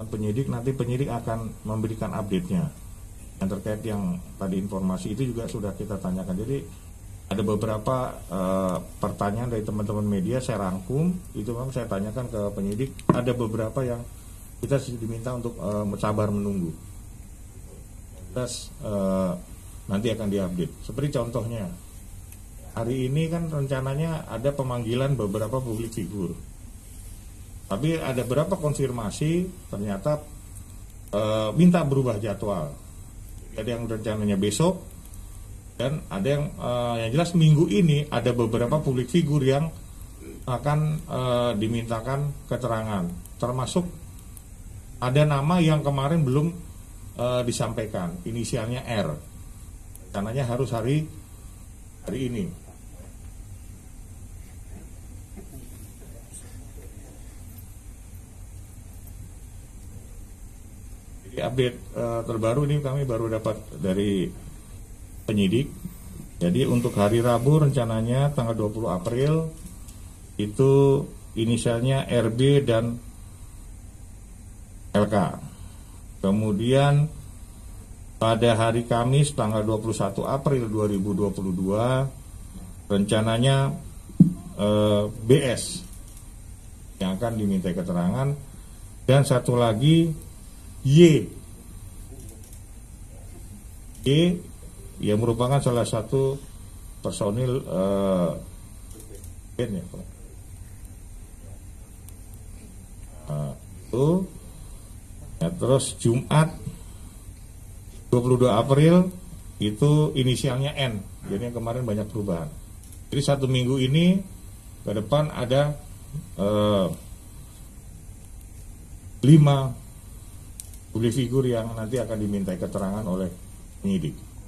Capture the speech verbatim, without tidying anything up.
penyidik, nanti penyidik akan memberikan update-nya. Yang terkait yang tadi informasi itu juga sudah kita tanyakan. Jadi ada beberapa uh, pertanyaan dari teman-teman media saya rangkum, itu memang saya tanyakan ke penyidik. Ada beberapa yang kita diminta untuk uh, sabar menunggu. Terus uh, nanti akan diupdate. Seperti contohnya, hari ini kan rencananya ada pemanggilan beberapa publik figur. Tapi ada beberapa konfirmasi ternyata uh, minta berubah jadwal. Ada yang rencananya besok, dan ada yang uh, yang jelas minggu ini ada beberapa publik figur yang akan uh, dimintakan keterangan, termasuk ada nama yang kemarin belum uh, disampaikan, inisialnya R, rencananya harus hari hari ini. Jadi update uh, terbaru ini kami baru dapat dari penyidik. Jadi untuk hari Rabu rencananya tanggal dua puluh April itu inisialnya R B dan L K. Kemudian pada hari Kamis tanggal dua puluh satu April dua ribu dua puluh dua rencananya eh, B S yang akan diminta keterangan, dan satu lagi Y. Y yang merupakan salah satu personil uh, band ya, Pak. Uh, itu ya, terus Jumat dua puluh dua April itu inisialnya N, jadi yang kemarin banyak perubahan. Jadi satu minggu ini ke depan ada uh, lima publik figur yang nanti akan dimintai keterangan oleh penyidik.